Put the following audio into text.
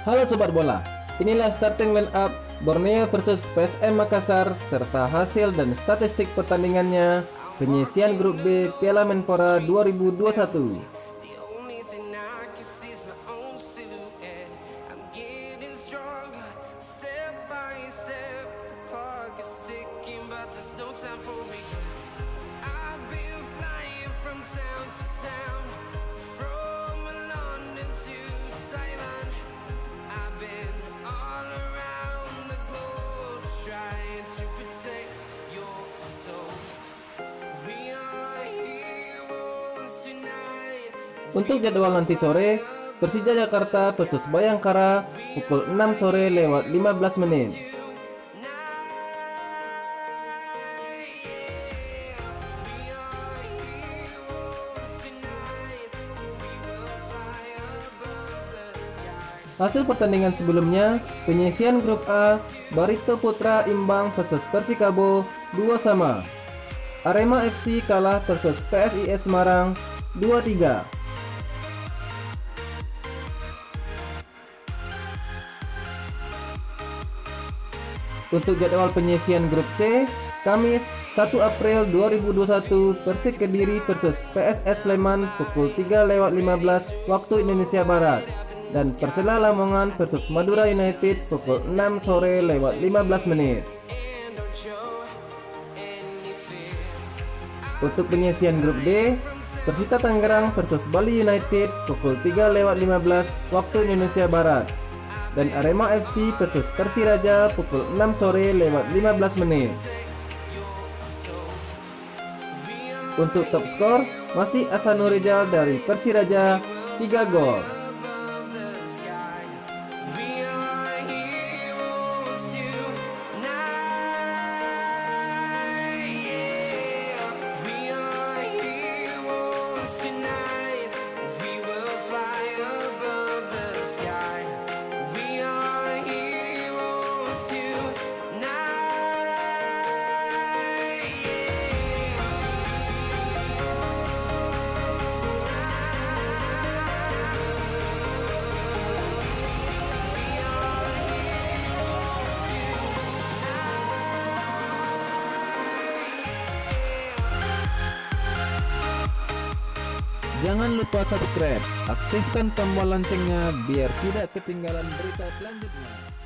Halo Sobat Bola, inilah starting line up Borneo versus PSM Makassar serta hasil dan statistik pertandingannya penyisian grup B Piala Menpora 2021. Untuk jadwal nanti sore, Persija Jakarta versus Bayangkara pukul 6 sore lewat 15 menit. Hasil pertandingan sebelumnya, penyisian grup A, Barito Putra imbang versus Persikabo 2-2. Arema FC kalah versus PSIS Semarang 2-3. Untuk jadwal penyisian grup C, Kamis 1 April 2021 Persik Kediri versus PSS Sleman pukul 3 lewat 15 waktu Indonesia Barat, dan Persela Lamongan versus Madura United pukul 6 sore lewat 15 menit. Untuk penyisian grup D, Persita Tangerang versus Bali United pukul 3 lewat 15 waktu Indonesia Barat, dan Arema FC versus Persiraja pukul 6 sore lewat 15 menit. Untuk top skor masih Ahsanul Rizal dari Persiraja 3 gol. Jangan lupa subscribe, aktifkan tombol loncengnya biar tidak ketinggalan berita selanjutnya.